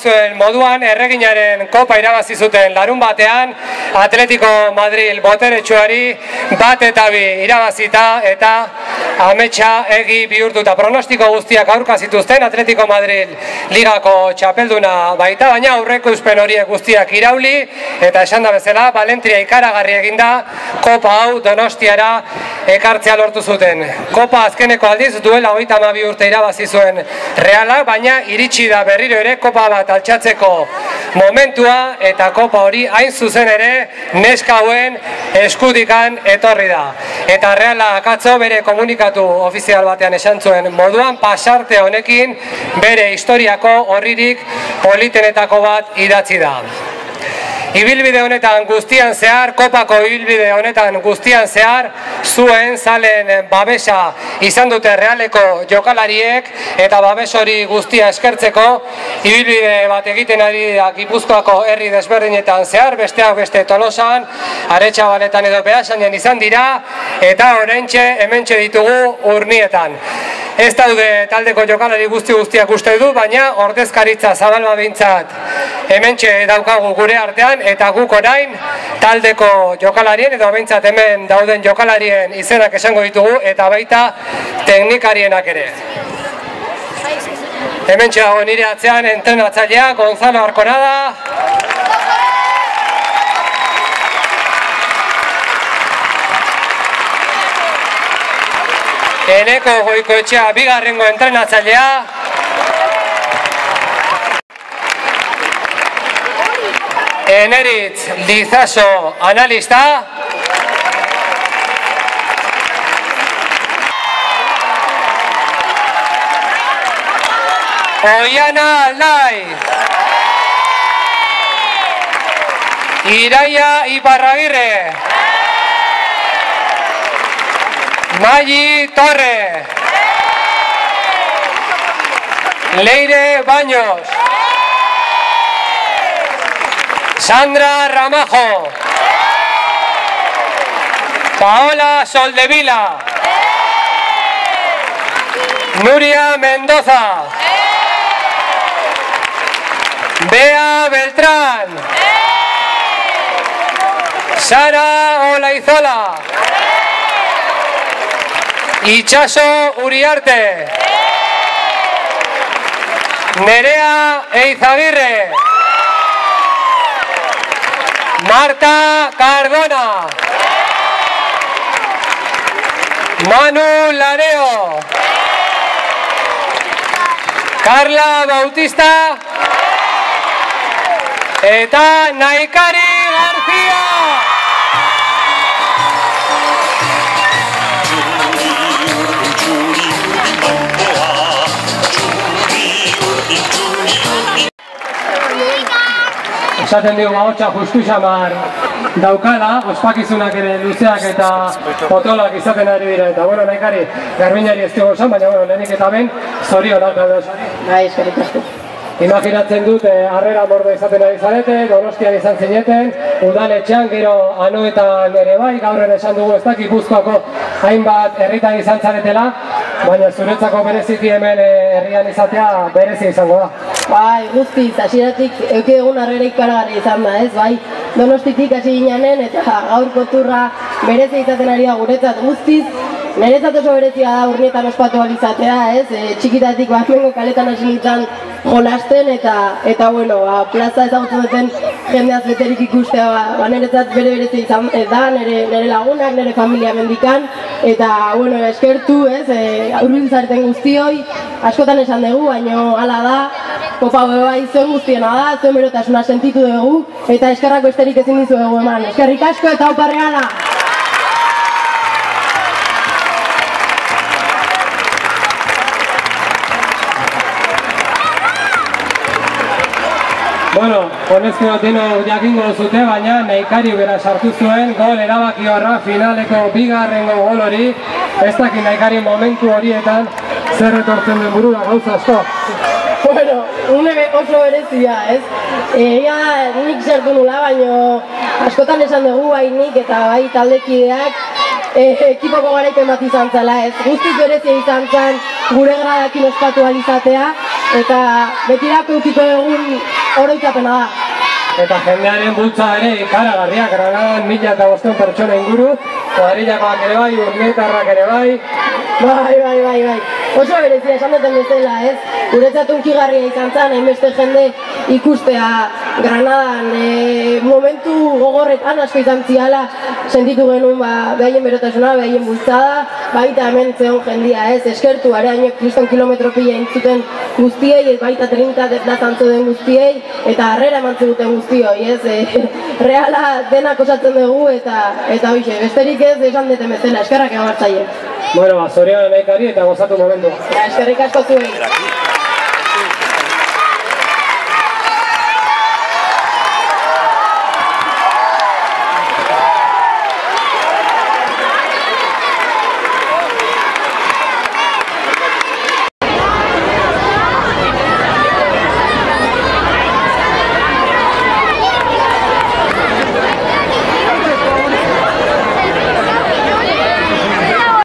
dakizuen moduan, Erreginaren kopa irabazi zuten larun batean, Atletico Madrid boteretsuari 1-2 irabazita eta ametsa egi bihurtuta. Pronostiko guztiak aurka zituzten, Atletico Madrid ligako txapelduna baita, baina aurreikuspen horiek guztiak irauli, eta esan da bezala, Valentria ikaragarri eginda, kopa hau Donostiara ekartzea lortu zuten. Kopa azkeneko aldiz duela 32 urte irabazi zuen Realak, baina iritsi da berriro ere kopa bat altxatzeko momentua, eta kopa hori hain zuzen ere neska hauen eskudikan etorri da. Eta Realak atzo bere komunikatu ofizial batean esan zuen moduan, pasarte honekin bere historiako orririk politenetako bat idatzi da. Ibilbide honetan guztian zehar, kopako ibilbide honetan guztian zehar, zuen zalen babesa izan dute Realeko jokalariek, eta babes hori guztia eskertzeko ibilbide bat egiten ari da Gipuzkoako herri desberdinetan zehar, besteak beste Tolosan, Aretxabaletan edo Beasainen izan dira, eta oraintxe hementxe ditugu Urnietan. Ez daude taldeko jokalari guztiak uste du, baina ordezkaritza zabalba behintzat hementxe daukagu gure artean, eta guk orain taldeko jokalarien edo behintzat hemen dauden jokalarien izenak esango ditugu, eta baita teknikarienak ere. Hementxe dago nire atzean entrenatzailea Gonzalo Arconada, Eneko Goikoetxea bigarrengo entrenatzailea, Eneritz Lizaso analista, Oiana Aldai, Iraia Iparragirre, Magi Torre, Leire Baños, Sandra Ramajo, Paola Soldevila, Nuria Mendoza, Bea Beltrán, Sara Olaizola, Itxaso Uriarte, Nerea Eizagirre, Marta Cardona, Manu Lareo, Carla Bautista eta Naikari García. Esaten digu ahotsa justu xamar daukala, ospakizunak ere luzeak eta potolak izaten ari dira, eta bueno, Naikari, Garbinari ez dugu esan, baina bueno, lehenik eta ben, zorionak daude osari. Bai, eskerrik asko. Imaginatzen dut, harrera mordo izaten ari zarete, Donostian izan zineten, udaletxean, gero Anoetan ere bai, gaur ere esan dugu ez da Gipuzkoako hainbat herritan izan zaretela, baina zuretzako bereziki hemen herrian izatea berezi izango da. Bai, guztiz, hasieratik euki egun harrera ikaragarri izan da, ez, bai, Donostitik hasi ginanen eta gaur konturra berezi izaten ari da guretzat guztiz. Niretzat oso berezia da Urnietan ospatu ahal izatea, ez? Txikitatik hemengo kaletan hasi nintzen jolasten eta bueno, plaza ezagutzen duten jendeaz beterik ikustea, niretzat bere berezia izan da, nire lagunak, nire familia mendikan, eta bueno, eskertu, ez? Hurbil zareten guztioi, askotan esan dugu, baina hala da, kopa bai zuen guztiena da, zuen berotasuna sentitu dugu, eta eskerrak besterik ezin dizuegu eman. Eskerrik asko eta opa Reala! Bueno, honezko deno jakingo zute, baina Naikari bera sartu zuen gol erabakiorra finaleko bigarrengo gol hori. Ez dakit Naikari momentu horietan zer etortzen den burura gauza asko. Bueno, une oso berezia, ez? Ea nik sartu nula, baina askotan esan dugu bai nik eta bai taldekideak ekipoko garaipen bat izan zela, ez? Guztiz berezia izan zen gure gradakin ospatu ahal izatea, eta betirako eukiko egun oroitzapena da. Eta jendearen bultza ere ikaragarriak, Granadan 1500 pertsona inguru, kuadrillakoak ere bai, urnietarrak ere bai. Bai. Oso berezia esan duten bezala, ez? Guretzat hunkigarria izan zen, hainbeste jende ikustea Granadan momentu gogorretan asko izan ziala sentitu genuen behaien berotasuna, behaien bultzada, baita hemen zeon jendia, ez? Eskertu, areainok 300 kilometro pila intzuten guztiei, baita 30 dezlazantzu den guztiei, eta harrera eman ziguten guztioi, ez? Reala denak osatzen dugu, eta hoxe, besterik ez esan deten bezala, eskerrak egon hartzaile. Bueno, zorian naikari eta gozatu momentu. Eskerrik asko zuei.